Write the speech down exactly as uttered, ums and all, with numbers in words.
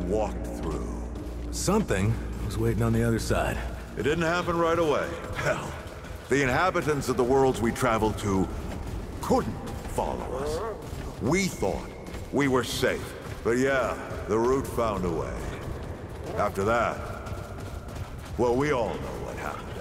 walked through. Something was waiting on the other side. It didn't happen right away. Hell, the inhabitants of the worlds we traveled to couldn't follow us. We thought we were safe. But yeah, the root found a way. After that, well, we all know what happened.